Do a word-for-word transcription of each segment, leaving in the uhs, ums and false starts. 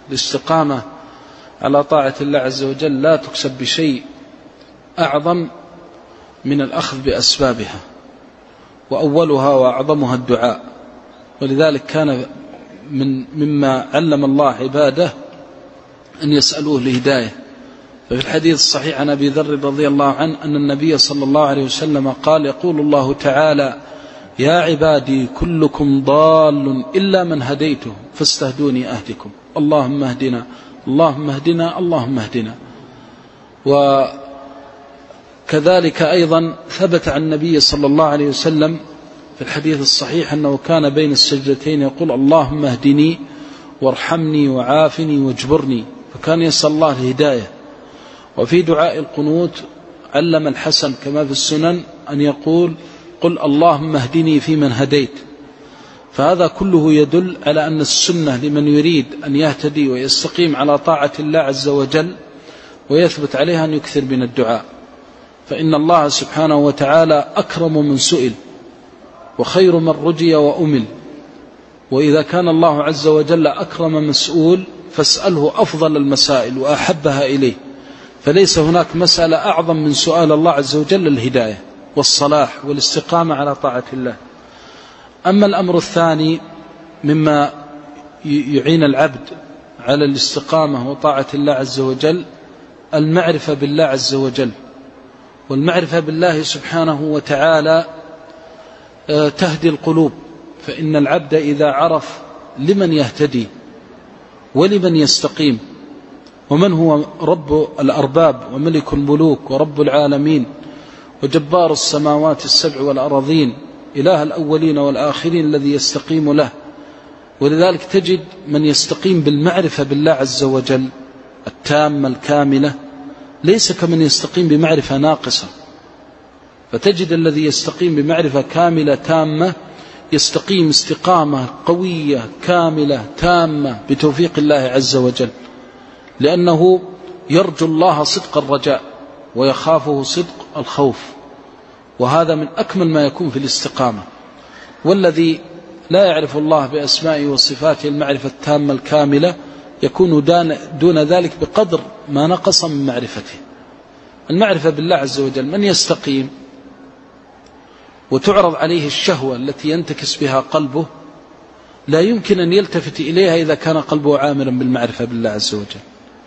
الاستقامة على طاعة الله عز وجل لا تكسب بشيء أعظم من الأخذ بأسبابها، وأولها وأعظمها الدعاء. ولذلك كان من مما علم الله عباده أن يسألوه الهداية. ففي الحديث الصحيح عن أبي ذر رضي الله عنه أن النبي صلى الله عليه وسلم قال: يقول الله تعالى: يا عبادي كلكم ضال إلا من هديته فاستهدوني أهدكم، اللهم اهدنا اللهم اهدنا اللهم اهدنا. وكذلك أيضا ثبت عن النبي صلى الله عليه وسلم في الحديث الصحيح أنه كان بين السجدتين يقول: اللهم اهدني وارحمني وعافني واجبرني، فكان يسأل الله الهداية. وفي دعاء القنوت علم الحسن كما في السنن أن يقول: قل اللهم اهدني فيمن هديت. فهذا كله يدل على أن السنة لمن يريد أن يهتدي ويستقيم على طاعة الله عز وجل ويثبت عليها أن يكثر من الدعاء، فإن الله سبحانه وتعالى أكرم من سئل وخير من رجي وأمل. وإذا كان الله عز وجل أكرم مسؤول فاسأله أفضل المسائل وأحبها إليه، فليس هناك مسألة أعظم من سؤال الله عز وجل الهداية والصلاح والاستقامة على طاعة الله. أما الأمر الثاني مما يعين العبد على الاستقامة وطاعة الله عز وجل المعرفة بالله عز وجل. والمعرفة بالله سبحانه وتعالى تهدي القلوب، فإن العبد إذا عرف لمن يهتدي ولمن يستقيم ومن هو رب الأرباب وملك الملوك ورب العالمين وجبار السماوات السبع والأراضين، إله الأولين والآخرين الذي يستقيم له. ولذلك تجد من يستقيم بالمعرفة بالله عز وجل التامة الكاملة ليس كمن يستقيم بمعرفة ناقصة. فتجد الذي يستقيم بمعرفة كاملة تامة يستقيم استقامة قوية كاملة تامة بتوفيق الله عز وجل، لأنه يرجو الله صدق الرجاء ويخافه صدق الخوف، وهذا من أكمل ما يكون في الاستقامة. والذي لا يعرف الله بأسمائه وصفاته المعرفة التامة الكاملة يكون دون ذلك بقدر ما نقص من معرفته. المعرفة بالله عز وجل من يستقيم وتعرض عليه الشهوة التي ينتكس بها قلبه لا يمكن أن يلتفت إليها إذا كان قلبه عامرا بالمعرفة بالله عز وجل.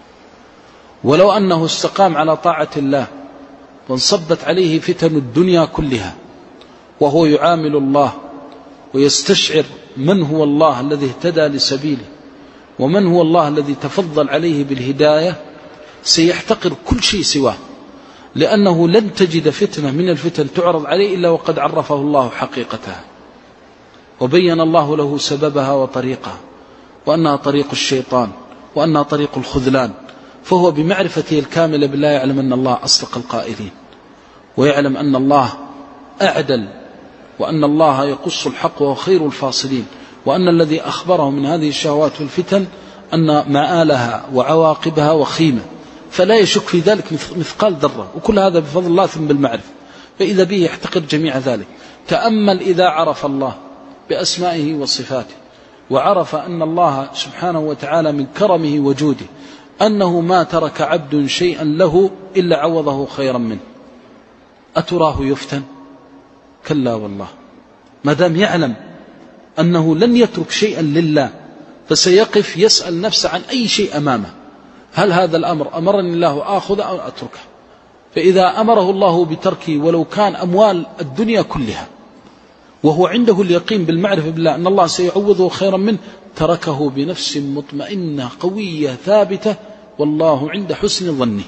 ولو أنه استقام على طاعة الله وانصبت عليه فتن الدنيا كلها وهو يعامل الله ويستشعر من هو الله الذي اهتدى لسبيله ومن هو الله الذي تفضل عليه بالهداية، سيحتقر كل شيء سواه، لأنه لن تجد فتنة من الفتن تعرض عليه إلا وقد عرفه الله حقيقتها وبين الله له سببها وطريقها، وأنها طريق الشيطان وأنها طريق الخذلان. فهو بمعرفته الكاملة بالله يعلم أن الله أصدق القائلين، ويعلم أن الله أعدل، وأن الله يقص الحق وهو خير الفاصلين، وأن الذي أخبره من هذه الشهوات والفتن أن مآلها وعواقبها وخيمة، فلا يشك في ذلك مثقال ذرة. وكل هذا بفضل الله ثم بالمعرفة، فإذا به يحتقر جميع ذلك. تأمل إذا عرف الله بأسمائه وصفاته وعرف أن الله سبحانه وتعالى من كرمه وجوده أنه ما ترك عبد شيئا له إلا عوضه خيرا منه، أتراه يفتن؟ كلا والله. ما دام يعلم أنه لن يترك شيئا لله فسيقف يسأل نفسه عن أي شيء أمامه، هل هذا الأمر أمرني الله آخذ أو أتركه؟ فإذا أمره الله بتركه ولو كان أموال الدنيا كلها وهو عنده اليقين بالمعرفة بالله أن الله سيعوضه خيرا منه تركه بنفس مطمئنة قوية ثابتة، والله عند حسن ظنه.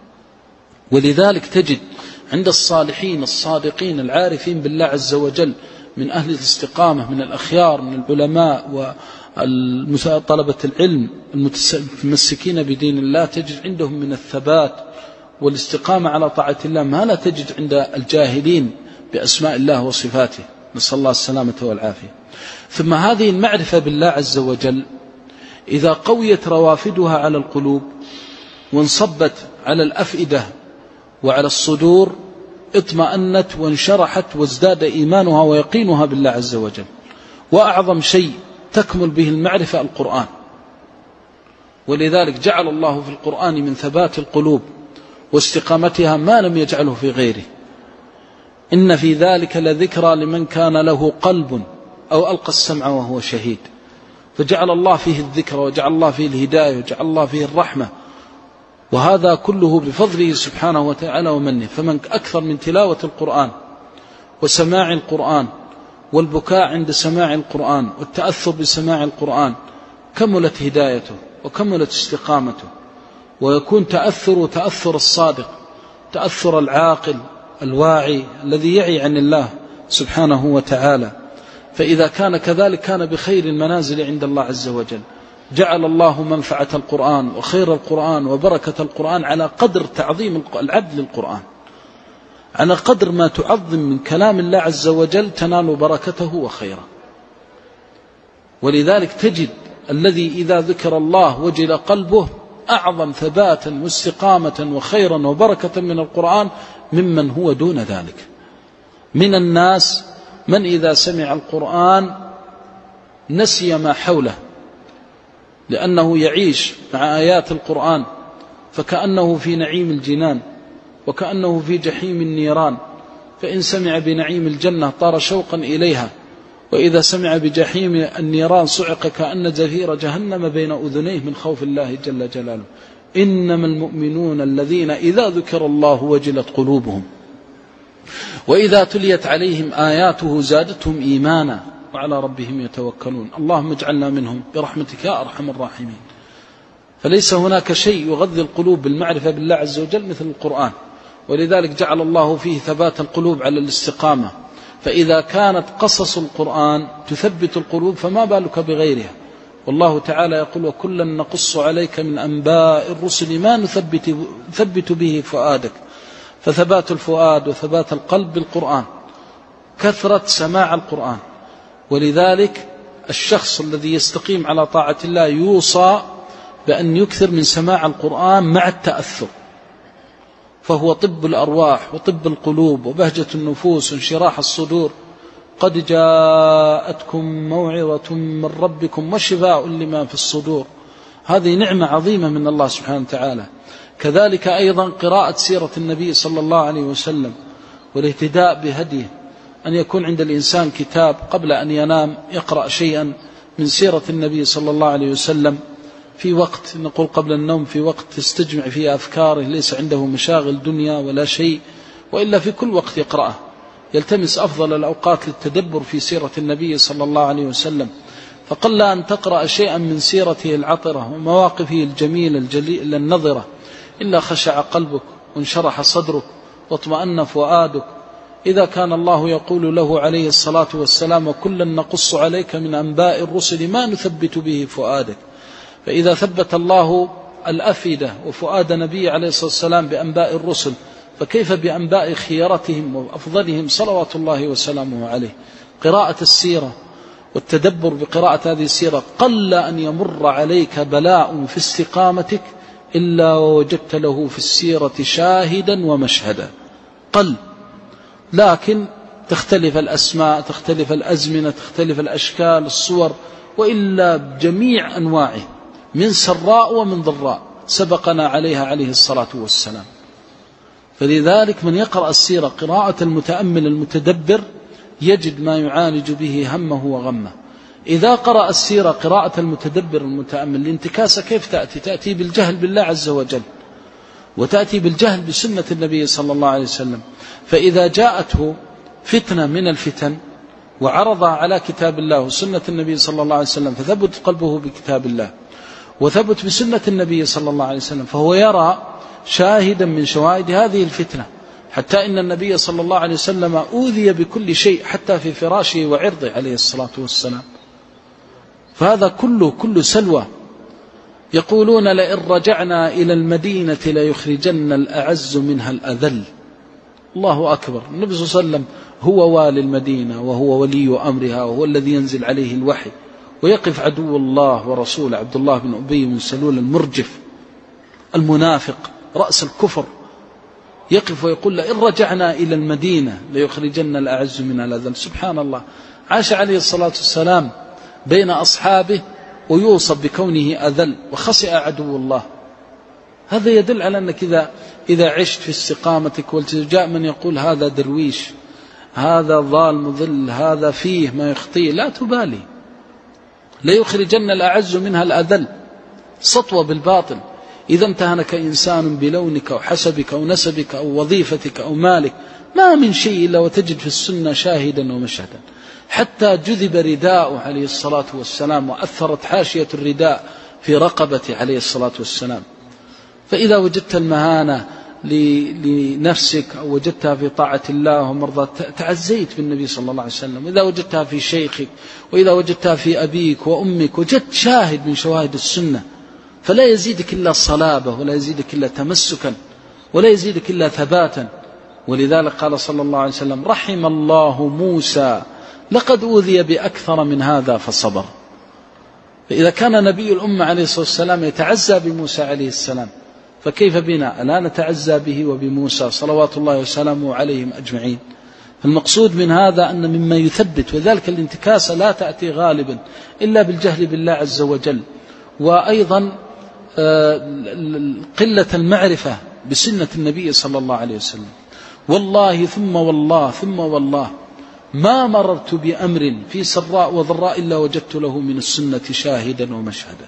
ولذلك تجد عند الصالحين الصادقين العارفين بالله عز وجل من أهل الاستقامة من الأخيار من العلماء وطلبة العلم المتمسكين بدين الله، تجد عندهم من الثبات والاستقامة على طاعة الله ما لا تجد عند الجاهلين بأسماء الله وصفاته، نسأل الله السلامة والعافية. ثم هذه المعرفة بالله عز وجل إذا قويت روافدها على القلوب وانصبت على الأفئدة وعلى الصدور اطمأنت وانشرحت وازداد إيمانها ويقينها بالله عز وجل. وأعظم شيء تكمل به المعرفة القرآن، ولذلك جعل الله في القرآن من ثبات القلوب واستقامتها ما لم يجعله في غيره. إن في ذلك لذكرى لمن كان له قلب أو ألقى السمع وهو شهيد. فجعل الله فيه الذكر، وجعل الله فيه الهداية، وجعل الله فيه الرحمة، وهذا كله بفضله سبحانه وتعالى ومنه. فمن أكثر من تلاوة القرآن وسماع القرآن والبكاء عند سماع القرآن والتأثر بسماع القرآن كملت هدايته وكملت استقامته، ويكون تأثر تأثر الصادق، تأثر العاقل الواعي الذي يعي عن الله سبحانه وتعالى. فإذا كان كذلك كان بخير المنازل عند الله عز وجل. جعل الله منفعة القرآن وخير القرآن وبركة القرآن على قدر تعظيم العبد للقرآن، على قدر ما تعظم من كلام الله عز وجل تنال بركته وخيره. ولذلك تجد الذي إذا ذكر الله وجل قلبه أعظم ثباتا واستقامة وخيرا وبركة من القرآن ممن هو دون ذلك. من الناس من إذا سمع القرآن نسي ما حوله، لأنه يعيش مع آيات القرآن فكأنه في نعيم الجنان وكأنه في جحيم النيران. فإن سمع بنعيم الجنة طار شوقا إليها، وإذا سمع بجحيم النيران صعق كأن زفير جهنم بين أذنيه من خوف الله جل جلاله. إنما المؤمنون الذين إذا ذكر الله وجلت قلوبهم وإذا تليت عليهم آياته زادتهم إيمانا وعلى ربهم يتوكلون. اللهم اجعلنا منهم برحمتك يا أرحم الراحمين. فليس هناك شيء يغذي القلوب بالمعرفة بالله عز وجل مثل القرآن، ولذلك جعل الله فيه ثبات القلوب على الاستقامة. فإذا كانت قصص القرآن تثبت القلوب فما بالك بغيرها. والله تعالى يقول وكلا نقص عليك من أنباء الرسل ما نثبت, نثبت به فؤادك. فثبات الفؤاد وثبات القلب بالقرآن، كثرة سماع القرآن. ولذلك الشخص الذي يستقيم على طاعة الله يوصى بأن يكثر من سماع القرآن مع التأثر، فهو طب الأرواح وطب القلوب وبهجة النفوس وانشراح الصدور. قد جاءتكم موعظة من ربكم وشفاء لما في الصدور. هذه نعمة عظيمة من الله سبحانه وتعالى. كذلك أيضا قراءة سيرة النبي صلى الله عليه وسلم والاهتداء بهديه، أن يكون عند الإنسان كتاب قبل أن ينام يقرأ شيئا من سيرة النبي صلى الله عليه وسلم في وقت، نقول قبل النوم، في وقت تستجمع فيه أفكاره، ليس عنده مشاغل دنيا ولا شيء، وإلا في كل وقت يقرأه، يلتمس أفضل الأوقات للتدبر في سيرة النبي صلى الله عليه وسلم. فقل أن تقرأ شيئا من سيرته العطرة ومواقفه الجميلة الجليلة النظرة إلا خشع قلبك وانشرح صدرك واطمأن فؤادك. إذا كان الله يقول له عليه الصلاة والسلام وكلا نقص عليك من أنباء الرسل ما نثبت به فؤادك، فإذا ثبت الله الأفئدة وفؤاد نبي عليه الصلاة والسلام بأنباء الرسل، فكيف بأنباء خيرتهم وأفضلهم صلوات الله وسلامه عليه. قراءة السيرة والتدبر بقراءة هذه السيرة، قل أن يمر عليك بلاء في استقامتك إلا ووجدت له في السيرة شاهدا ومشهدا. قل، لكن تختلف الأسماء، تختلف الأزمنة، تختلف الأشكال، الصور، وإلا بجميع أنواعه من سراء ومن ضراء سبقنا عليها عليه الصلاة والسلام. فلذلك من يقرأ السيرة قراءة المتأمل المتدبر يجد ما يعالج به همه وغمه. إذا قرأ السيرة قراءة المتدبر المتأمل، الانتكاسة كيف تأتي؟ تأتي بالجهل بالله عز وجل، وتأتي بالجهل بسنة النبي صلى الله عليه وسلم. فإذا جاءته فتنة من الفتن وعرضها على كتاب الله وسنة النبي صلى الله عليه وسلم، فثبت قلبه بكتاب الله وثبت بسنة النبي صلى الله عليه وسلم، فهو يرى شاهدا من شواهد هذه الفتنة. حتى إن النبي صلى الله عليه وسلم أوذي بكل شيء حتى في فراشه وعرضه عليه الصلاة والسلام. فهذا كله كل سلوى. يقولون لئن رجعنا إلى المدينة ليخرجن الأعز منها الأذل. الله أكبر. النبي صلى الله عليه وسلم هو والي المدينة وهو ولي أمرها وهو الذي ينزل عليه الوحي، ويقف عدو الله ورسوله عبد الله بن أبي بن سلول المرجف المنافق رأس الكفر، يقف ويقول لئن رجعنا إلى المدينة ليخرجن الأعز منها الأذل. سبحان الله. عاش عليه الصلاة والسلام بين أصحابه ويوصف بكونه أذل وخسئ عدو الله. هذا يدل على أنك إذا, إذا عشت في استقامتك والتجاء من يقول هذا درويش، هذا ضال مضل، هذا فيه ما يخطيه، لا تبالي، لا يخرجن الأعز منها الأذل، سطوة بالباطل. إذا امتهنك إنسان بلونك أو حسبك أو نسبك أو وظيفتك أو مالك، ما من شيء إلا وتجد في السنة شاهدا ومشهدا. حتى جذب رداءه عليه الصلاة والسلام وأثرت حاشية الرداء في رقبته عليه الصلاة والسلام. فإذا وجدت المهانة لنفسك أو وجدتها في طاعة الله ومرضى تعزيت بالنبي صلى الله عليه وسلم. إذا وجدتها في شيخك وإذا وجدتها في أبيك وأمك، وجدت شاهد من شواهد السنة، فلا يزيدك إلا صلابة ولا يزيدك إلا تمسكا ولا يزيدك إلا ثباتا. ولذلك قال صلى الله عليه وسلم: رحم الله موسى لقد أوذي بأكثر من هذا فصبر. فإذا كان نبي الأمة عليه الصلاة والسلام يتعزى بموسى عليه السلام، فكيف بنا ألا نتعزى به وبموسى صلوات الله وسلامه عليهم أجمعين؟ المقصود من هذا أن مما يثبت، وذلك الانتكاسة لا تأتي غالبا إلا بالجهل بالله عز وجل، وأيضا قلة المعرفة بسنة النبي صلى الله عليه وسلم. والله ثم والله ثم والله ما مررت بأمر في سراء وضراء إلا وجدت له من السنة شاهدا ومشهدا،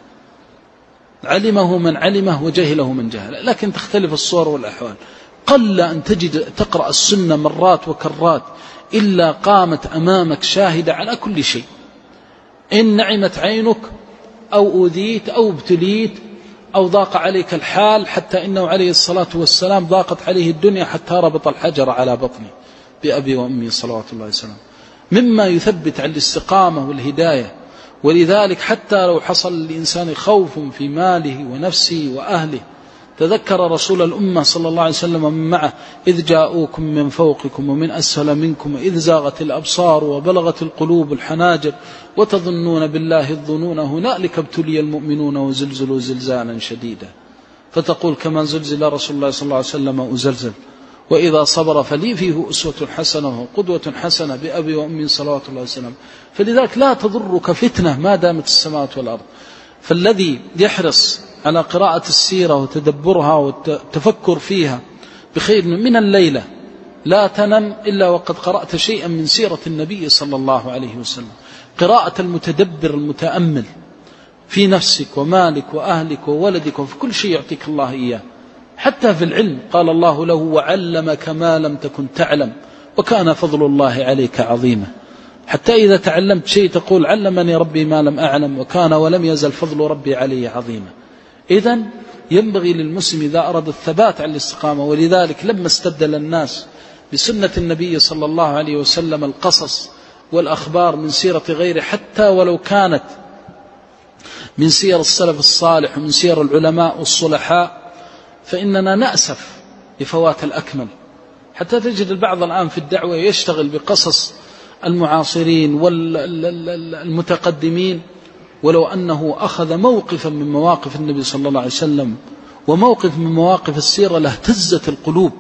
علمه من علمه وجهله من جهله. لكن تختلف الصور والأحوال، قل أن تجد تقرأ السنة مرات وكرات إلا قامت أمامك شاهدة على كل شيء. إن نعمت عينك أو أوذيت أو ابتليت أو ضاق عليك الحال، حتى إنه عليه الصلاة والسلام ضاقت عليه الدنيا حتى ربط الحجر على بطنه بأبي وأمي صلوات الله وسلم، مما يثبت على الاستقامة والهداية. ولذلك حتى لو حصل للإنسان خوف في ماله ونفسه وأهله، تذكر رسول الأمة صلى الله عليه وسلم ومن معه: إذ جاءوكم من فوقكم ومن أسفل منكم إذ زاغت الأبصار وبلغت القلوب الحناجر وتظنون بالله الظنون هنالك ابتلي المؤمنون وزلزلوا زلزالا شديدا. فتقول: كما زلزل رسول الله صلى الله عليه وسلم أزلزل، وإذا صبر فلي فيه أسوة حسنة وقدوة حسنة بأبي وأمي صلوات الله وسلم. فلذلك لا تضرك فتنة ما دامت السماوات والأرض. فالذي يحرص على قراءة السيرة وتدبرها والتفكر فيها بخير من الليلة لا تنم إلا وقد قرأت شيئا من سيرة النبي صلى الله عليه وسلم. قراءة المتدبر المتأمل في نفسك ومالك وأهلك وولدك وفي كل شيء يعطيك الله إياه. حتى في العلم قال الله له: وعلمك ما لم تكن تعلم وكان فضل الله عليك عظيما. حتى إذا تعلمت شيء تقول: علمني ربي ما لم أعلم وكان ولم يزل فضل ربي علي عظيما. إذن ينبغي للمسلم إذا أراد الثبات على الاستقامة. ولذلك لما استبدل الناس بسنة النبي صلى الله عليه وسلم القصص والأخبار من سيرة غيره، حتى ولو كانت من سير السلف الصالح ومن سير العلماء والصلحاء، فإننا نأسف لفوات الأكمل. حتى تجد البعض الآن في الدعوة يشتغل بقصص المعاصرين والمتقدمين، ولو أنه أخذ موقفا من مواقف النبي صلى الله عليه وسلم وموقف من مواقف السيرة لاهتزت القلوب،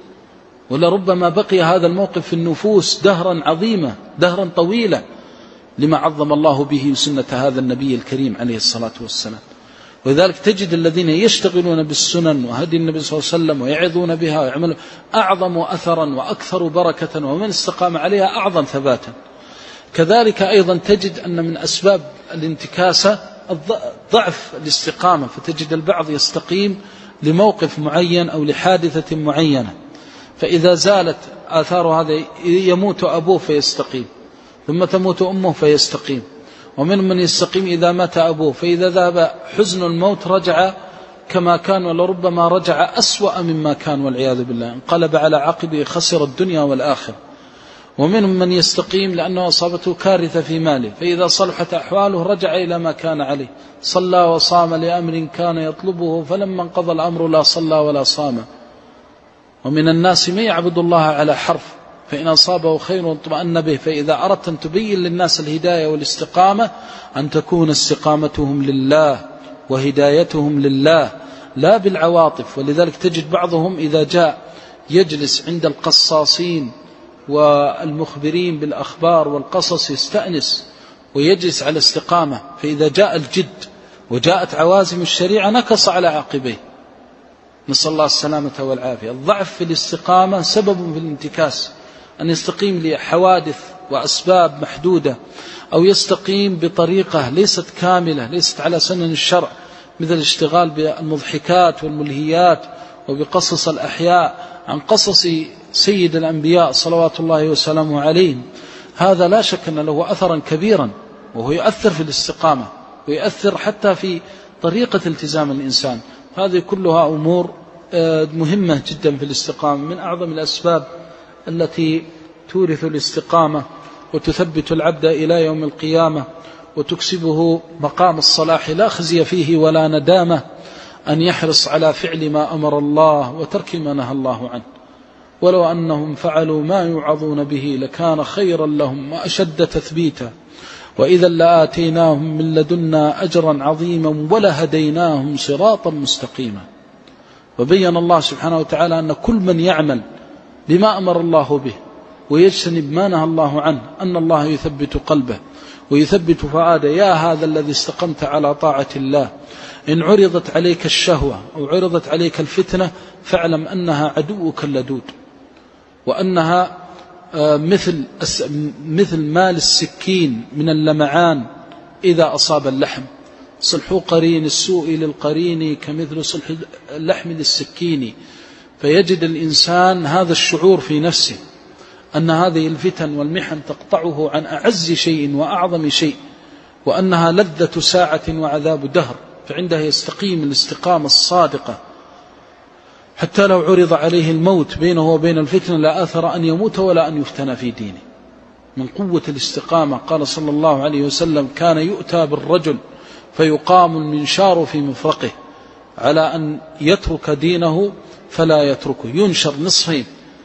ولربما بقي هذا الموقف في النفوس دهرا عظيما دهرا طويلا، لما عظم الله به سنة هذا النبي الكريم عليه الصلاة والسلام. ولذلك تجد الذين يشتغلون بالسنن وهدي النبي صلى الله عليه وسلم ويعظون بها ويعملون أعظم أثرا وأكثر بركة، ومن استقام عليها أعظم ثباتا. كذلك أيضا تجد أن من أسباب الانتكاسة ضعف الاستقامة، فتجد البعض يستقيم لموقف معين أو لحادثة معينة، فإذا زالت آثار هذا يموت أبوه فيستقيم، ثم تموت أمه فيستقيم. ومن من يستقيم إذا مات أبوه، فإذا ذهب حزن الموت رجع كما كان، ولربما رجع أسوأ مما كان والعياذ بالله، انقلب على عقبه خسر الدنيا والآخرة. ومن من يستقيم لأنه أصابته كارثة في ماله، فإذا صلحت أحواله رجع إلى ما كان عليه، صلى وصام لأمر كان يطلبه فلما انقضى الأمر لا صلى ولا صام. ومن الناس من يعبد الله على حرف، فإن أصابه خير اطمأن به. فإذا أردت أن تبين للناس الهداية والاستقامة أن تكون استقامتهم لله وهدايتهم لله لا بالعواطف. ولذلك تجد بعضهم إذا جاء يجلس عند القصاصين والمخبرين بالأخبار والقصص يستأنس ويجلس على استقامة، فإذا جاء الجد وجاءت عوازم الشريعة نكص على عقبيه، نسأل الله السلامة والعافية. الضعف في الاستقامة سبب في الانتكاس، أن يستقيم لحوادث وأسباب محدودة، أو يستقيم بطريقة ليست كاملة، ليست على سنن الشرع، مثل الاشتغال بالمضحكات والملهيات وبقصص الأحياء عن قصص سيد الأنبياء صلوات الله وسلامه عليه. هذا لا شك أن له أثرا كبيرا، وهو يؤثر في الاستقامة ويؤثر حتى في طريقة التزام الإنسان. هذه كلها أمور مهمة جدا في الاستقامة، من أعظم الأسباب التي تورث الاستقامة وتثبت العبد إلى يوم القيامة وتكسبه مقام الصلاح لا خزي فيه ولا ندامة، أن يحرص على فعل ما أمر الله وترك ما نهى الله عنه. ولو أنهم فعلوا ما يوعظون به لكان خيرا لهم وأشد تثبيتا، وإذا لآتيناهم من لدنا أجرا عظيما ولهديناهم صراطا مستقيما. وبين الله سبحانه وتعالى أن كل من يعمل بما أمر الله به ويجتنب ما نهى الله عنه أن الله يثبت قلبه ويثبت فؤاده. يا هذا الذي استقمت على طاعة الله، إن عرضت عليك الشهوة أو عرضت عليك الفتنة فاعلم أنها عدوك اللدود، وأنها مثل مثل مال السكين من اللمعان إذا أصاب اللحم. صلح قرين السوء للقرين كمثل صلح اللحم للسكين. فيجد الإنسان هذا الشعور في نفسه أن هذه الفتن والمحن تقطعه عن أعز شيء وأعظم شيء، وأنها لذة ساعة وعذاب دهر، فعنده يستقيم الاستقامة الصادقة. حتى لو عرض عليه الموت بينه وبين الفتنة لا أثر أن يموت ولا أن يفتن في دينه، من قوة الاستقامة. قال صلى الله عليه وسلم: كان يؤتى بالرجل فيقام المنشار في مفرقه، على أن يترك دينه فلا يتركه، ينشر نصفين،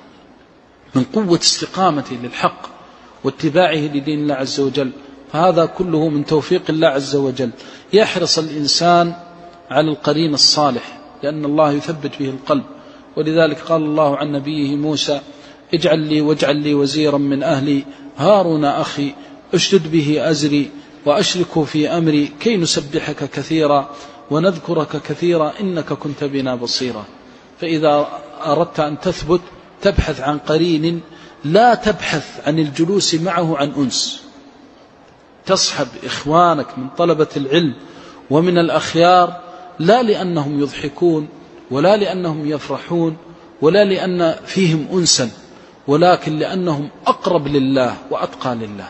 من قوة استقامته للحق واتباعه لدين الله عز وجل. فهذا كله من توفيق الله عز وجل. يحرص الإنسان على القرين الصالح، لأن الله يثبت به القلب. ولذلك قال الله عن نبيه موسى: اجعل لي واجعل لي وزيرا من أهلي هارون أخي اشدد به أزري وأشركه في أمري كي نسبحك كثيرا ونذكرك كثيرا إنك كنت بنا بصيرا. فإذا أردت أن تثبت تبحث عن قرين، لا تبحث عن الجلوس معه عن أنس. تصحب إخوانك من طلبة العلم ومن الأخيار، لا لأنهم يضحكون ولا لأنهم يفرحون ولا لأن فيهم أنسا، ولكن لأنهم أقرب لله وأتقى لله.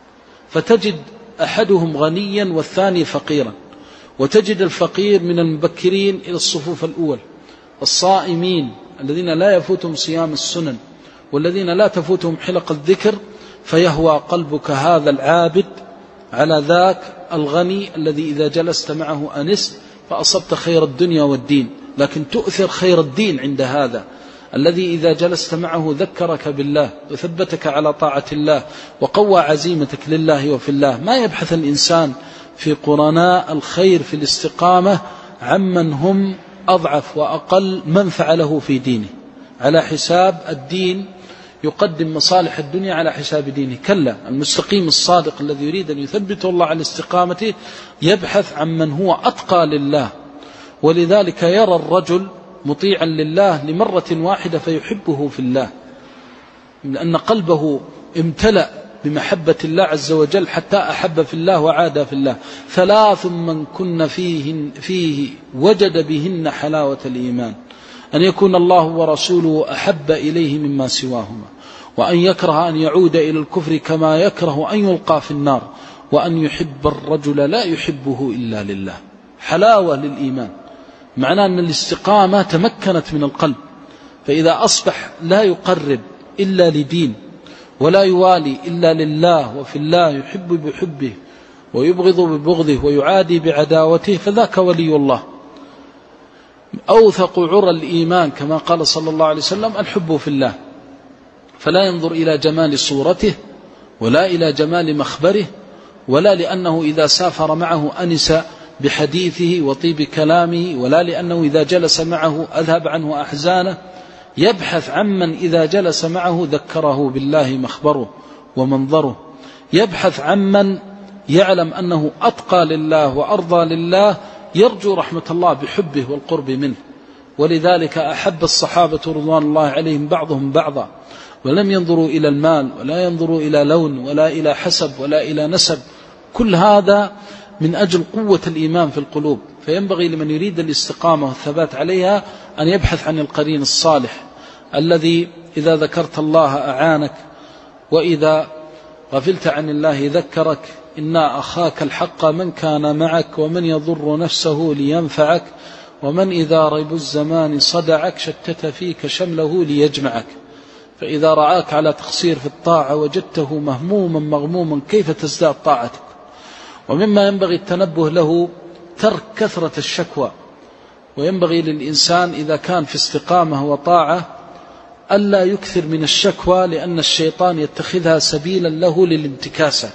فتجد أحدهم غنيا والثاني فقيرا، وتجد الفقير من المبكرين إلى الصفوف الأول، الصائمين الذين لا يفوتهم صيام السنن والذين لا تفوتهم حلق الذكر، فيهوى قلبك هذا العابد على ذاك الغني الذي إذا جلست معه أنست فأصبت خير الدنيا والدين. لكن تؤثر خير الدين عند هذا الذي إذا جلست معه ذكرك بالله وثبتك على طاعة الله وقوى عزيمتك لله وفي الله. ما يبحث الإنسان في قرناء الخير في الاستقامة عمن هم أضعف وأقل منفعة له في دينه، على حساب الدين يقدم مصالح الدنيا على حساب دينه. كلا، المستقيم الصادق الذي يريد أن يثبت الله على استقامته يبحث عن من هو أتقى لله. ولذلك يرى الرجل مطيعا لله لمرة واحدة فيحبه في الله، لأن قلبه امتلأ بمحبة الله عز وجل حتى أحب في الله وعاد في الله. ثلاث من كن فيه, فيه وجد بهن حلاوة الإيمان: أن يكون الله ورسوله أحب إليه مما سواهما، وأن يكره أن يعود إلى الكفر كما يكره أن يلقى في النار، وأن يحب الرجل لا يحبه إلا لله. حلاوة للإيمان، معناه أن الاستقامة تمكنت من القلب، فإذا أصبح لا يقرب إلا لدين ولا يوالي إلا لله وفي الله، يحب بحبه ويبغض ببغضه ويعادي بعداوته، فذاك ولي الله. أوثق عرى الإيمان كما قال صلى الله عليه وسلم الحب في الله، فلا ينظر إلى جمال صورته ولا إلى جمال مخبره، ولا لأنه إذا سافر معه أنس بحديثه وطيب كلامه، ولا لأنه إذا جلس معه أذهب عنه أحزانه. يبحث عمن إذا جلس معه ذكره بالله مخبره ومنظره، يبحث عمن يعلم أنه أتقى لله وأرضى لله يرجو رحمة الله بحبه والقرب منه. ولذلك أحب الصحابة رضوان الله عليهم بعضهم بعضا، ولم ينظروا إلى المال ولا ينظروا إلى لون ولا إلى حسب ولا إلى نسب، كل هذا من أجل قوة الإيمان في القلوب. فينبغي لمن يريد الاستقامة والثبات عليها أن يبحث عن القرين الصالح الذي إذا ذكرت الله أعانك، وإذا غفلت عن الله ذكرك. إنا أخاك الحق من كان معك، ومن يضر نفسه لينفعك، ومن إذا ريب الزمان صدعك شتت فيك شمله ليجمعك. فإذا رعاك على تقصير في الطاعة وجدته مهموما مغموما كيف تزداد طاعتك. ومما ينبغي التنبه له ترك كثرة الشكوى، وينبغي للإنسان إذا كان في استقامة وطاعة ألا يكثر من الشكوى، لأن الشيطان يتخذها سبيلا له للانتكاسة.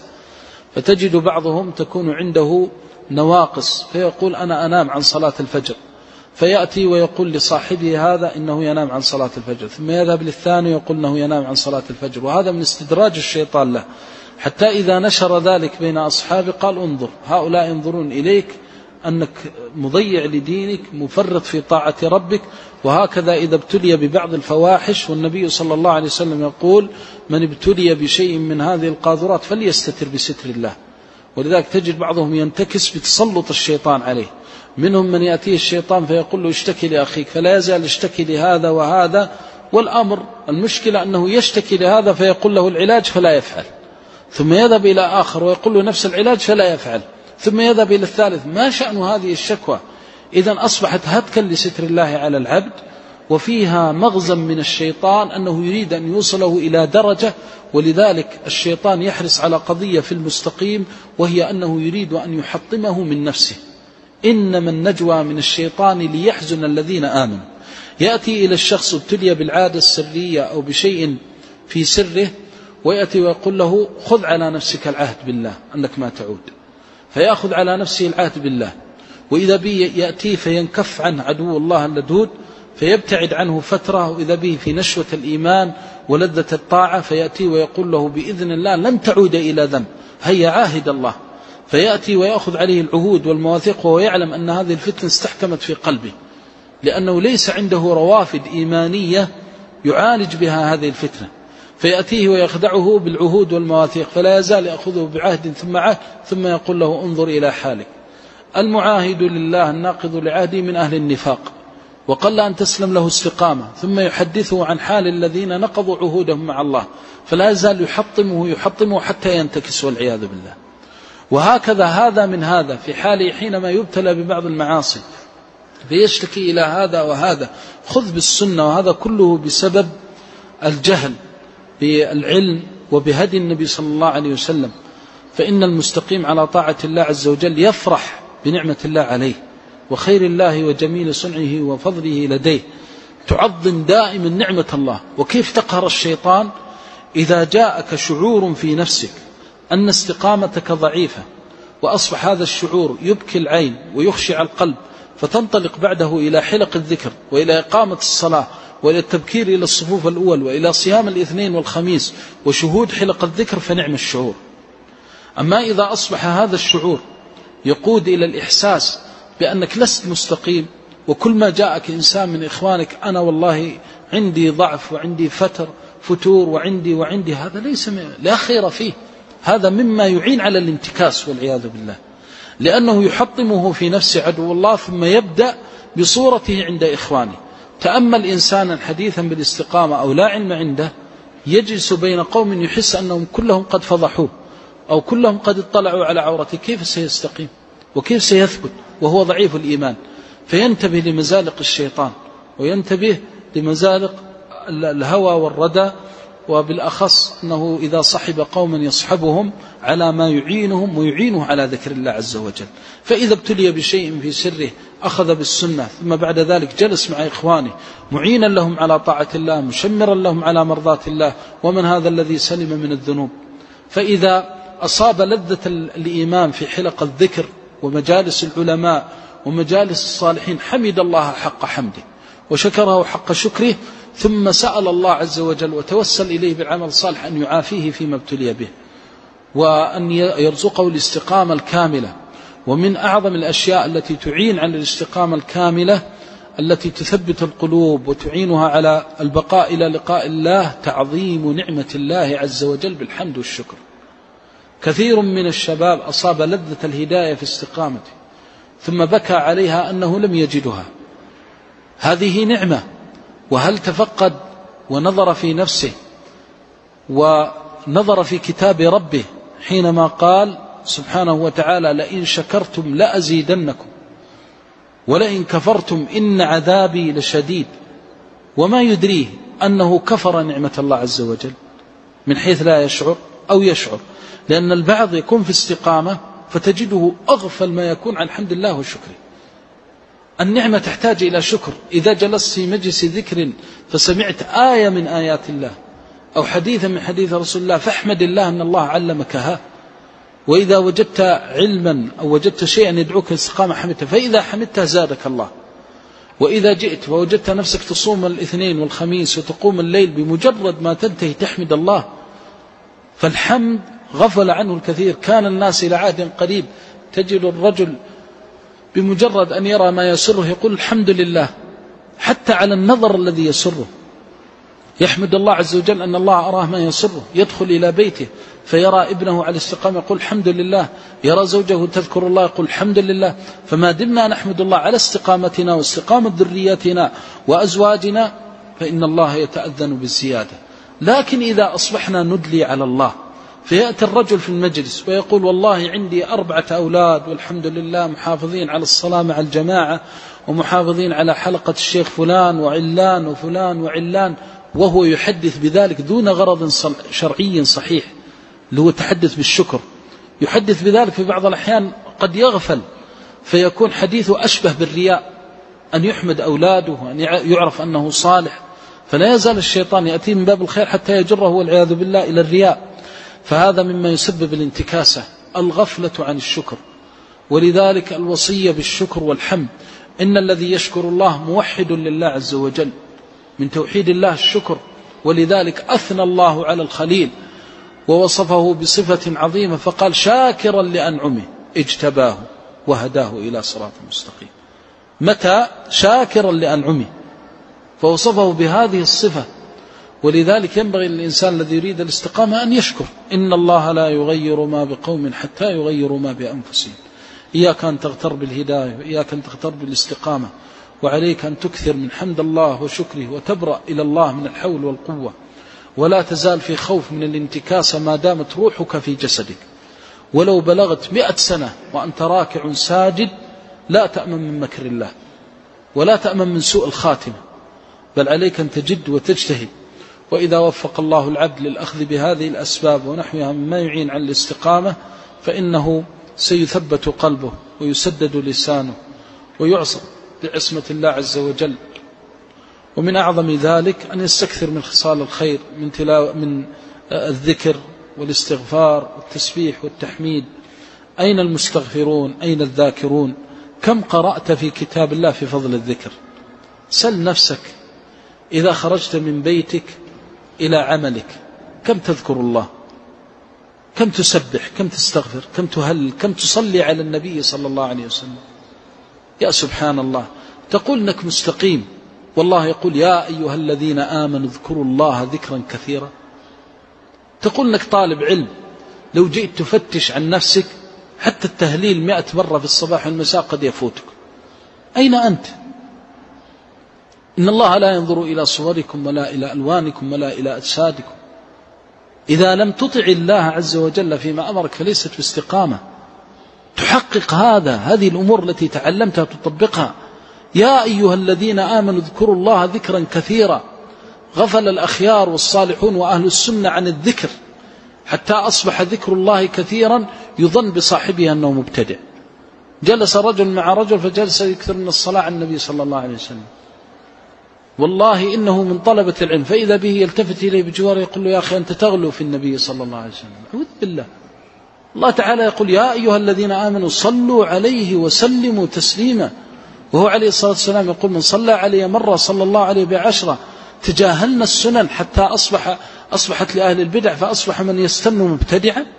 فتجد بعضهم تكون عنده نواقص فيقول أنا أنام عن صلاة الفجر، فيأتي ويقول لصاحبه هذا إنه ينام عن صلاة الفجر، ثم يذهب للثاني ويقول إنه ينام عن صلاة الفجر. وهذا من استدراج الشيطان له، حتى إذا نشر ذلك بين أصحابه قال انظر هؤلاء ينظرون إليك أنك مضيع لدينك مفرط في طاعة ربك. وهكذا إذا ابتلي ببعض الفواحش، والنبي صلى الله عليه وسلم يقول من ابتلي بشيء من هذه القاذورات فليستتر بستر الله. ولذلك تجد بعضهم ينتكس بتسلط الشيطان عليه، منهم من يأتيه الشيطان فيقول له اشتكي لأخيك، فلا يزال اشتكي لهذا وهذا، والأمر المشكلة أنه يشتكي لهذا فيقول له العلاج فلا يفعل، ثم يذهب إلى آخر ويقول له نفس العلاج فلا يفعل، ثم يذهب إلى الثالث. ما شأن هذه الشكوى؟ إذن أصبحت هتكا لستر الله على العبد، وفيها مغزى من الشيطان أنه يريد أن يوصله إلى درجة. ولذلك الشيطان يحرص على قضية في المستقيم، وهي أنه يريد أن يحطمه من نفسه. إنما النجوى من الشيطان ليحزن الذين آمنوا. يأتي إلى الشخص ابتلي بالعادة السرية أو بشيء في سره، ويأتي ويقول له خذ على نفسك العهد بالله أنك ما تعود، فيأخذ على نفسه العهد بالله. وإذا به يأتي فينكف عنه عدو الله اللدود، فيبتعد عنه فترة، وإذا به في نشوة الإيمان ولذة الطاعة، فيأتي ويقول له بإذن الله لن تعود إلى ذنب، هيا عاهد الله. فيأتي ويأخذ عليه العهود والمواثيق، وهو يعلم أن هذه الفتنة استحكمت في قلبه، لأنه ليس عنده روافد إيمانية يعالج بها هذه الفتنة. فيأتيه ويخدعه بالعهود والمواثيق، فلا يزال يأخذه بعهد ثم عهد، ثم يقول له انظر إلى حالك. المعاهد لله الناقض لعهده من أهل النفاق، وقل أن تسلم له استقامة، ثم يحدثه عن حال الذين نقضوا عهودهم مع الله، فلا يزال يحطمه يحطمه حتى ينتكس والعياذ بالله. وهكذا هذا من هذا في حاله حينما يبتلى ببعض المعاصي فيشتكي إلى هذا وهذا. خذ بالسنة، وهذا كله بسبب الجهل بالعلم وبهدي النبي صلى الله عليه وسلم. فإن المستقيم على طاعة الله عز وجل يفرح بنعمة الله عليه وخير الله وجميل صنعه وفضله لديه، تعظم دائما نعمة الله. وكيف تقهر الشيطان إذا جاءك شعور في نفسك أن استقامتك ضعيفة، وأصبح هذا الشعور يبكي العين ويخشع القلب، فتنطلق بعده إلى حلق الذكر وإلى إقامة الصلاة وإلى التبكير إلى الصفوف الأول وإلى صيام الاثنين والخميس وشهود حلق الذكر، فنعم الشعور. أما إذا أصبح هذا الشعور يقود إلى الإحساس بأنك لست مستقيم، وكل ما جاءك إنسان من إخوانك أنا والله عندي ضعف وعندي فتر فتور وعندي وعندي، هذا ليس لا خير فيه، هذا مما يعين على الانتكاس والعياذ بالله، لأنه يحطمه في نفس عدو الله، ثم يبدأ بصورته عند إخوانه. تأمل إنسانا حديثا بالاستقامة أو لا علم عنده يجلس بين قوم يحس أنهم كلهم قد فضحوه أو كلهم قد اطلعوا على عورته، كيف سيستقيم وكيف سيثبت وهو ضعيف الإيمان؟ فينتبه لمزالق الشيطان وينتبه لمزالق الهوى والردى، وبالأخص أنه إذا صحب قوما يصحبهم على ما يعينهم ويعينه على ذكر الله عز وجل. فإذا ابتلي بشيء في سره أخذ بالسنة، ثم بعد ذلك جلس مع إخوانه معينا لهم على طاعة الله مشمرا لهم على مرضاة الله، ومن هذا الذي سلم من الذنوب. فإذا أصاب لذة الإيمان في حلق الذكر ومجالس العلماء ومجالس الصالحين حمد الله حق حمده وشكره حق شكره، ثم سأل الله عز وجل وتوسل إليه بالعمل الصالح أن يعافيه فيما ابتلي به. وأن يرزقه الاستقامة الكاملة. ومن أعظم الأشياء التي تعين على الاستقامة الكاملة التي تثبت القلوب وتعينها على البقاء إلى لقاء الله تعظيم نعمة الله عز وجل بالحمد والشكر. كثير من الشباب أصاب لذة الهداية في استقامته ثم بكى عليها أنه لم يجدها. هذه نعمة. وهل تفقد ونظر في نفسه ونظر في كتاب ربه حينما قال سبحانه وتعالى لئن شكرتم لأزيدنكم ولئن كفرتم إن عذابي لشديد، وما يدريه أنه كفر نعمة الله عز وجل من حيث لا يشعر أو يشعر، لأن البعض يكون في استقامة فتجده أغفل ما يكون عن حمد الله وشكره. النعمة تحتاج إلى شكر. إذا جلست في مجلس ذكر فسمعت آية من آيات الله أو حديثا من حديث رسول الله فاحمد الله أن الله علمكها. وإذا وجدت علما أو وجدت شيئا يدعوك الاستقامة حمدته، فإذا حمدته زادك الله. وإذا جئت ووجدت نفسك تصوم الاثنين والخميس وتقوم الليل بمجرد ما تنتهي تحمد الله، فالحمد غفل عنه الكثير. كان الناس إلى عهد قريب تجد الرجل بمجرد أن يرى ما يسره يقول الحمد لله، حتى على النظر الذي يسره يحمد الله عز وجل أن الله أراه ما يسره. يدخل إلى بيته فيرى ابنه على الاستقامة يقول الحمد لله، يرى زوجه تذكر الله يقول الحمد لله. فما دمنا نحمد الله على استقامتنا واستقامة ذرياتنا وأزواجنا فإن الله يتأذن بالزيادة. لكن إذا أصبحنا ندلي على الله، فيأتي الرجل في المجلس ويقول والله عندي أربعة أولاد والحمد لله محافظين على الصلاة مع الجماعة ومحافظين على حلقة الشيخ فلان وعلان وفلان وعلان، وهو يحدث بذلك دون غرض شرعي صحيح اللي هو تحدث بالشكر. يحدث بذلك في بعض الأحيان قد يغفل فيكون حديثه أشبه بالرياء، أن يحمد أولاده وأن يعرف أنه صالح، فلا يزال الشيطان يأتي من باب الخير حتى يجره والعياذ بالله إلى الرياء. فهذا مما يسبب الانتكاسة، الغفلة عن الشكر. ولذلك الوصية بالشكر والحمد. إن الذي يشكر الله موحد لله عز وجل، من توحيد الله الشكر. ولذلك أثنى الله على الخليل ووصفه بصفة عظيمة فقال شاكرا لأنعمه اجتباه وهداه إلى صراط مستقيم. متى؟ شاكرا لأنعمه، فوصفه بهذه الصفة. ولذلك ينبغي للإنسان الذي يريد الاستقامة أن يشكر. إن الله لا يغير ما بقوم حتى يغيروا ما بأنفسهم. إياك أن تغتر بالهداية وإياك أن تغتر بالاستقامة، وعليك أن تكثر من حمد الله وشكره وتبرأ إلى الله من الحول والقوة، ولا تزال في خوف من الانتكاسة ما دامت روحك في جسدك. ولو بلغت مئة سنة وأنت راكع ساجد لا تأمن من مكر الله ولا تأمن من سوء الخاتمة، بل عليك أن تجد وتجتهد. وإذا وفق الله العبد للأخذ بهذه الأسباب ونحوها مما يعين على الاستقامة فإنه سيثبت قلبه ويسدد لسانه ويعصم بعصمة الله عز وجل. ومن أعظم ذلك أن يستكثر من خصال الخير، من, تلاو من الذكر والاستغفار والتسبيح والتحميد. أين المستغفرون؟ أين الذاكرون؟ كم قرأت في كتاب الله في فضل الذكر؟ سل نفسك إذا خرجت من بيتك إلى عملك كم تذكر الله؟ كم تسبح؟ كم تستغفر؟ كم تهلل؟ كم تصلي على النبي صلى الله عليه وسلم؟ يا سبحان الله، تقول إنك مستقيم والله يقول يا أيها الذين آمنوا اذكروا الله ذكرا كثيرا. تقول إنك طالب علم، لو جئت تفتش عن نفسك حتى التهليل مئة مرة في الصباح والمساء قد يفوتك. أين أنت؟ إن الله لا ينظر إلى صوركم ولا إلى ألوانكم ولا إلى أجسادكم. إذا لم تطع الله عز وجل فيما أمرك فليست باستقامة. تحقق هذا، هذه الأمور التي تعلمتها تطبقها. يا أيها الذين آمنوا اذكروا الله ذكرا كثيرا. غفل الأخيار والصالحون وأهل السنة عن الذكر حتى أصبح ذكر الله كثيرا يظن بصاحبه أنه مبتدع. جلس رجل مع رجل فجلس يكثر من الصلاة على النبي صلى الله عليه وسلم، والله إنه من طلبة العلم، فإذا به يلتفت إليه بجواره يقول له يا أخي أنت تغلو في النبي صلى الله عليه وسلم. أعوذ بالله. الله تعالى يقول يا أيها الذين آمنوا صلوا عليه وسلموا تسليما، وهو عليه الصلاة والسلام يقول من صلى علي مرة صلى الله عليه بعشرة. تجاهلنا السنن حتى أصبح أصبحت لأهل البدع فأصبح من يستن مبتدعا.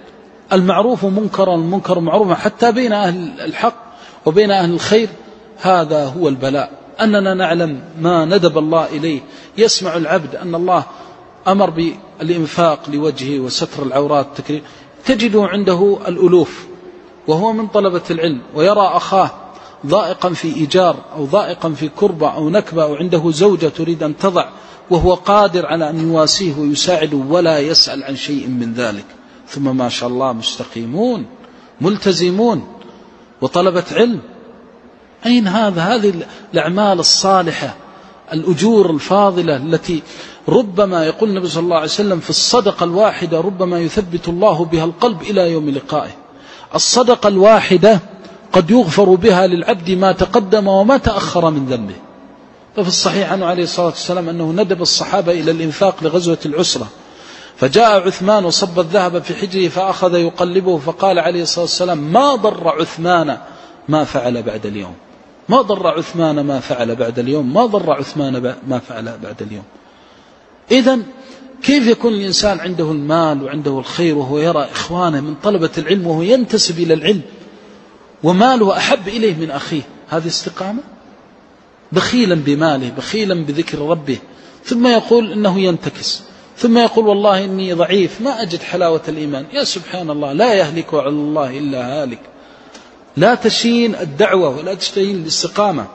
المعروف منكرا والمنكر معروفا حتى بين أهل الحق وبين أهل الخير. هذا هو البلاء، أننا نعلم ما ندب الله إليه. يسمع العبد أن الله أمر بالإنفاق لوجهه وستر العورات تكريم، تجد عنده الألوف وهو من طلبة العلم، ويرى أخاه ضائقا في إيجار أو ضائقا في كربة أو نكبة أو عنده زوجة تريد أن تضع وهو قادر على أن يواسيه ويساعده ولا يسأل عن شيء من ذلك، ثم ما شاء الله مستقيمون ملتزمون وطلبة علم. أين هذا؟ هذه الأعمال الصالحة الأجور الفاضلة التي ربما يقول النبي صلى الله عليه وسلم في الصدقة الواحدة ربما يثبت الله بها القلب إلى يوم لقائه. الصدقة الواحدة قد يغفر بها للعبد ما تقدم وما تأخر من ذنبه. ففي الصحيح عنه عليه الصلاة والسلام أنه ندب الصحابة إلى الإنفاق لغزوة العسرة، فجاء عثمان وصب الذهب في حجره فأخذ يقلبه، فقال عليه الصلاة والسلام: ما ضر عثمان ما فعل بعد اليوم، ما ضر عثمان ما فعل بعد اليوم، ما ضر عثمان ما فعل بعد اليوم. إذن كيف يكون الإنسان عنده المال وعنده الخير وهو يرى إخوانه من طلبة العلم وهو ينتسب إلى العلم وماله أحب إليه من أخيه؟ هذه استقامة؟ بخيلا بماله، بخيلا بذكر ربه، ثم يقول إنه ينتكس، ثم يقول والله إني ضعيف ما أجد حلاوة الإيمان. يا سبحان الله، لا يهلك على الله إلا هالك. لا تشين الدعوة ولا تشتهين الاستقامة.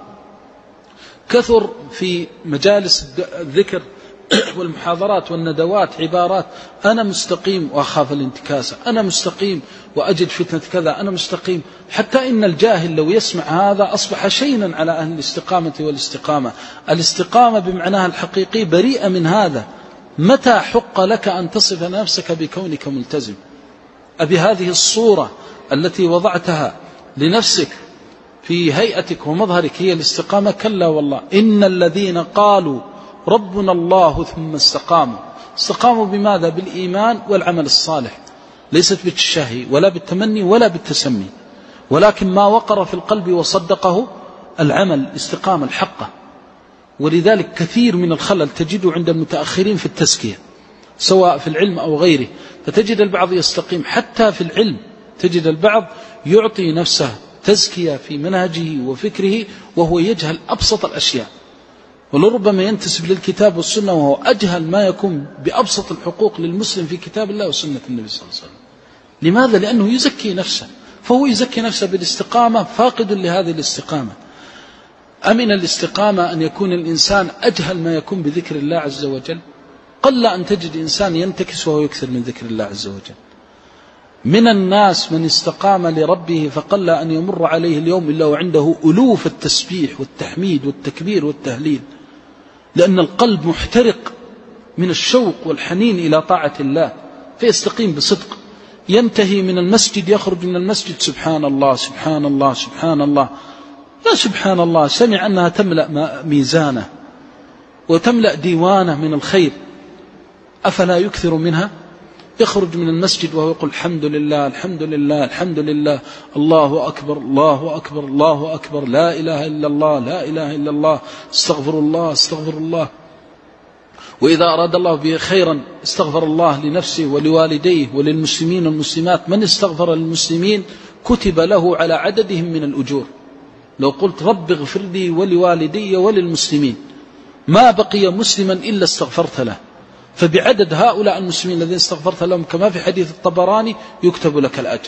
كثر في مجالس الذكر والمحاضرات والندوات عبارات: أنا مستقيم وأخاف الانتكاسة، أنا مستقيم وأجد فتنة كذا، أنا مستقيم. حتى إن الجاهل لو يسمع هذا أصبح شينا على أهل الاستقامة والاستقامة. الاستقامة بمعناها الحقيقي بريئة من هذا. متى حق لك أن تصف نفسك بكونك ملتزم؟ أبي هذه الصورة التي وضعتها لنفسك في هيئتك ومظهرك هي الاستقامة؟ كلا والله. إن الذين قالوا ربنا الله ثم استقاموا. استقاموا بماذا؟ بالإيمان والعمل الصالح، ليست بالتشهي ولا بالتمني ولا بالتسمي، ولكن ما وقر في القلب وصدقه العمل، الاستقامة الحقة. ولذلك كثير من الخلل تجده عند المتأخرين في التزكية سواء في العلم أو غيره، فتجد البعض يستقيم حتى في العلم، تجد البعض يعطي نفسه تزكية في منهجه وفكره وهو يجهل أبسط الأشياء، ولربما ينتسب للكتاب والسنة وهو أجهل ما يكون بأبسط الحقوق للمسلم في كتاب الله وسنة النبي صلى الله عليه وسلم. لماذا؟ لأنه يزكي نفسه، فهو يزكي نفسه بالاستقامة، فاقد لهذه الاستقامة. أمن الاستقامة أن يكون الإنسان أجهل ما يكون بذكر الله عز وجل. قل أن تجد إنسان ينتكس وهو يكثر من ذكر الله عز وجل. من الناس من استقام لربه فقل أن يمر عليه اليوم إلا وعنده ألوف التسبيح والتحميد والتكبير والتهليل، لأن القلب محترق من الشوق والحنين إلى طاعة الله، فيستقيم بصدق. ينتهي من المسجد، يخرج من المسجد سبحان الله سبحان الله سبحان الله. لا سبحان الله، سمع أنها تملأ ميزانه وتملأ ديوانه من الخير، أفلا يكثر منها؟ يخرج من المسجد وهو يقول الحمد لله الحمد لله الحمد لله، الله أكبر الله أكبر الله أكبر، لا إله إلا الله لا إله إلا الله، استغفر الله استغفر الله. وإذا أراد الله به خيرا استغفر الله لنفسه ولوالديه وللمسلمين والمسلمات. من استغفر للمسلمين كتب له على عددهم من الأجور. لو قلت رب اغفر لي ولوالدي وللمسلمين ما بقي مسلما إلا استغفرت له، فبعدد هؤلاء المسلمين الذين استغفرت لهم كما في حديث الطبراني يكتب لك الأجر.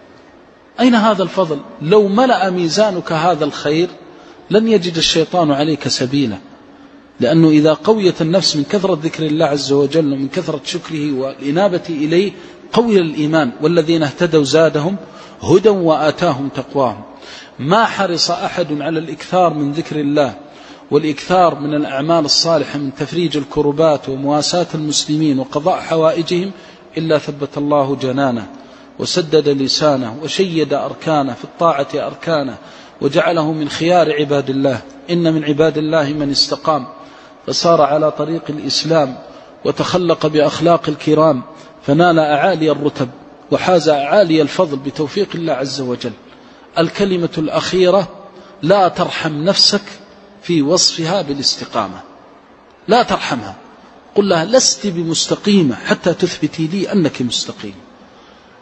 أين هذا الفضل؟ لو ملأ ميزانك هذا الخير لن يجد الشيطان عليك سبيلا، لأنه إذا قويت النفس من كثرة ذكر الله عز وجل ومن كثرة شكره والإنابة إليه قوي الإيمان. والذين اهتدوا زادهم هدى وآتاهم تقواهم. ما حرص أحد على الإكثار من ذكر الله والإكثار من الأعمال الصالحة من تفريج الكربات ومواساة المسلمين وقضاء حوائجهم إلا ثبت الله جنانه وسدد لسانه وشيد أركانه في الطاعة أركانه وجعله من خيار عباد الله. إن من عباد الله من استقام فصار على طريق الإسلام وتخلق بأخلاق الكرام فنال أعالي الرتب وحاز أعالي الفضل بتوفيق الله عز وجل. الكلمة الأخيرة: لا ترحم نفسك في وصفها بالاستقامة، لا ترحمها، قل لها لست بمستقيمة حتى تثبتي لي أنك مستقيم.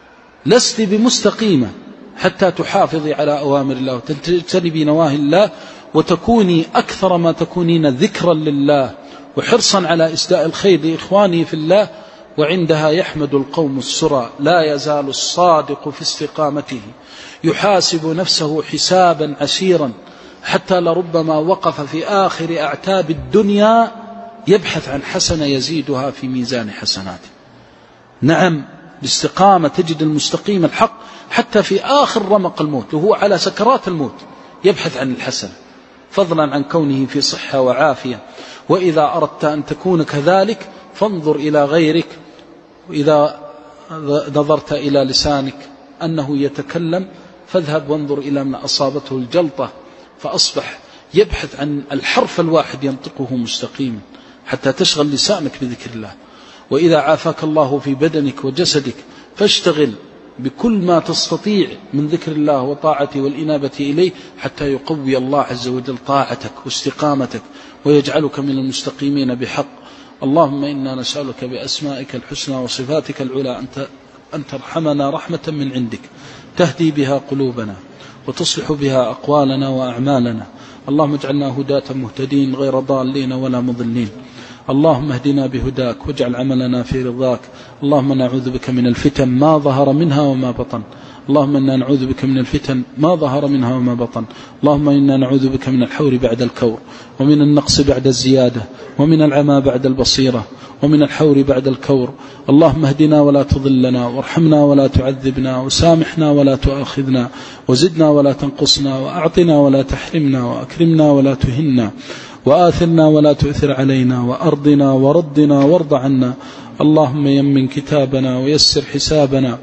لست بمستقيمة حتى تحافظي على أوامر الله وتجتنبي نواهي الله، وتكوني أكثر ما تكونين ذكرا لله وحرصا على إسداء الخير لإخوانه في الله. وعندها يحمد القوم السرى. لا يزال الصادق في استقامته يحاسب نفسه حسابا عسيرا، حتى لربما وقف في آخر أعتاب الدنيا يبحث عن حسنة يزيدها في ميزان حسناته. نعم، باستقامة تجد المستقيم الحق حتى في آخر رمق الموت وهو على سكرات الموت يبحث عن الحسنة، فضلا عن كونه في صحة وعافية. وإذا أردت أن تكون كذلك فانظر إلى غيرك. وإذا نظرت إلى لسانك أنه يتكلم فاذهب وانظر إلى من أصابته الجلطة فأصبح يبحث عن الحرف الواحد ينطقه مستقيما حتى تشغل لسانك بذكر الله. وإذا عافاك الله في بدنك وجسدك فاشتغل بكل ما تستطيع من ذكر الله وطاعته والإنابة إليه حتى يقوي الله عز وجل طاعتك واستقامتك ويجعلك من المستقيمين بحق. اللهم إنا نسألك بأسمائك الحسنى وصفاتك العلى أن ترحمنا رحمة من عندك تهدي بها قلوبنا وتصلح بها أقوالنا وأعمالنا. اللهم اجعلنا هداة مهتدين غير ضالين ولا مضلين. اللهم اهدنا بهداك واجعل عملنا في رضاك. اللهم نعوذ بك من الفتن ما ظهر منها وما بطن. اللهم إنا نعوذ بك من الفتن ما ظهر منها وما بطن. اللهم إنا نعوذ بك من الحور بعد الكور، ومن النقص بعد الزيادة، ومن العمى بعد البصيرة، ومن الحور بعد الكور. اللهم اهدنا ولا تضلنا، وارحمنا ولا تعذبنا، وسامحنا ولا تؤاخذنا، وزدنا ولا تنقصنا، وأعطنا ولا تحرمنا، وأكرمنا ولا تهنا، وآثرنا ولا تؤثر علينا، وأرضنا وردنا وارض عنا. اللهم يمن كتابنا ويسر حسابنا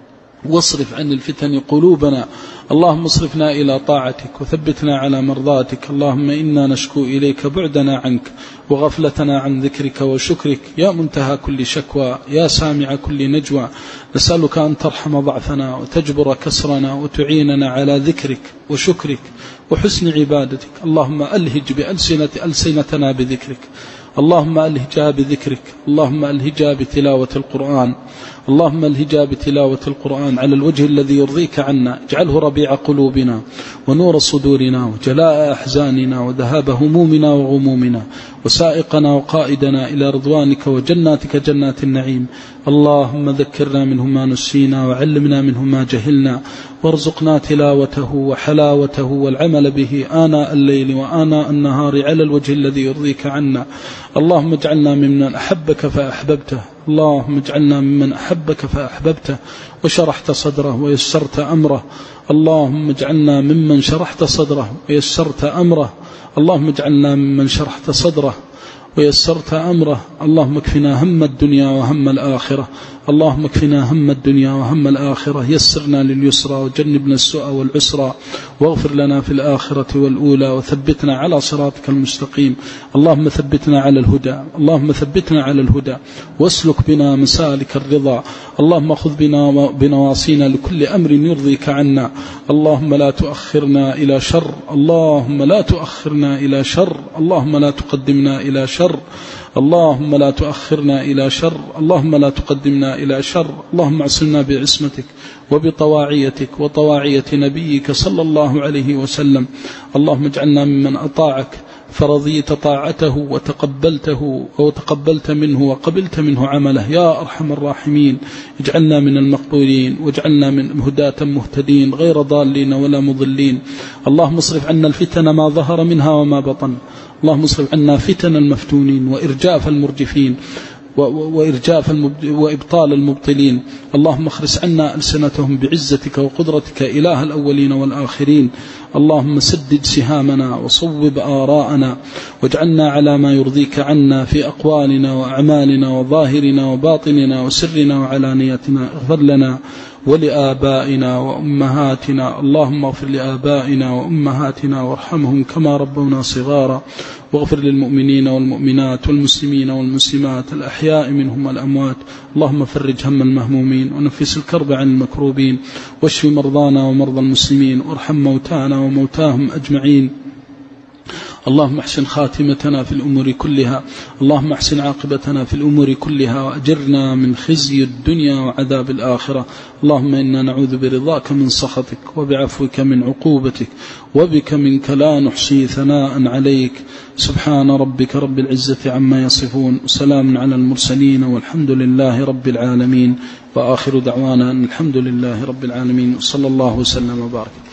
واصرف عن الفتن قلوبنا. اللهم اصرفنا إلى طاعتك وثبتنا على مرضاتك. اللهم إنا نشكو إليك بعدنا عنك وغفلتنا عن ذكرك وشكرك يا منتهى كل شكوى يا سامع كل نجوى. نسألك أن ترحم ضعفنا وتجبر كسرنا وتعيننا على ذكرك وشكرك وحسن عبادتك. اللهم ألهج بألسنة ألسنتنا بذكرك. اللهم ألهجها بذكرك. اللهم ألهجها بتلاوة القرآن. اللهم الهجا بتلاوة القرآن على الوجه الذي يرضيك عنا. اجعله ربيع قلوبنا ونور صدورنا وجلاء أحزاننا وذهاب همومنا وغمومنا وسائقنا وقائدنا إلى رضوانك وجناتك جنات النعيم. اللهم ذكرنا منه ما نسينا وعلمنا منه ما جهلنا وارزقنا تلاوته وحلاوته والعمل به آناء الليل وآناء النهار على الوجه الذي يرضيك عنا. اللهم اجعلنا ممن أحبك فأحببته. اللهم اجعلنا ممن أحبك فأحببته وشرحت صدره ويسرت أمره. اللهم اجعلنا ممن شرحت صدره ويسرت أمره. اللهم اجعلنا ممن شرحت صدره ويسرت أمره. اللهم اكفنا هم الدنيا وهم الآخرة. اللهم اكفنا هم الدنيا وهم الآخرة. يسرنا لليسرى وجنبنا السوء والعسرى واغفر لنا في الآخرة والأولى وثبتنا على صراطك المستقيم. اللهم ثبتنا على الهدى. اللهم ثبتنا على الهدى واسلك بنا مسالك الرضا. اللهم خذ بنا بنواصينا لكل أمر يرضيك عنا. اللهم لا تؤخرنا إلى شر. اللهم لا تؤخرنا إلى شر. اللهم لا تقدمنا إلى شر. اللهم لا تؤخرنا إلى شر. اللهم لا تقدمنا إلى شر. اللهم اعصمنا بعصمتك وبطواعيتك وطواعية نبيك صلى الله عليه وسلم. اللهم اجعلنا ممن أطاعك فرضيت طاعته وتقبلته وتقبلت منه وقبلت منه عمله يا أرحم الراحمين. اجعلنا من المقبولين واجعلنا من هداة مهتدين غير ضالين ولا مضلين. اللهم اصرف عنا الفتن ما ظهر منها وما بطن. اللهم اصرف عنا فتن المفتونين وإرجاف المرجفين وإرجاف وإبطال المبطلين. اللهم اخرس عنا ألسنتهم بعزتك وقدرتك إله الأولين والآخرين. اللهم سدد سهامنا وصوب آراءنا واجعلنا على ما يرضيك عنا في أقوالنا وأعمالنا وظاهرنا وباطننا وسرنا وعلانيتنا. اغفر لنا ولآبائنا وأمهاتنا. اللهم اغفر لآبائنا وأمهاتنا وارحمهم كما ربونا صغارا. واغفر للمؤمنين والمؤمنات والمسلمين والمسلمات الأحياء منهم والأموات. اللهم فرج هم المهمومين ونفس الكرب عن المكروبين واشف مرضانا ومرضى المسلمين وارحم موتانا وموتاهم أجمعين. اللهم احسن خاتمتنا في الأمور كلها، اللهم احسن عاقبتنا في الأمور كلها، وأجرنا من خزي الدنيا وعذاب الآخرة. اللهم إنا نعوذ برضاك من سخطك، وبعفوك من عقوبتك، وبك منك لا نحصي ثناء عليك. سبحان ربك رب العزة عما يصفون، وسلام على المرسلين، والحمد لله رب العالمين. وآخر دعوانا أن الحمد لله رب العالمين، وصلى الله وسلم وبارك.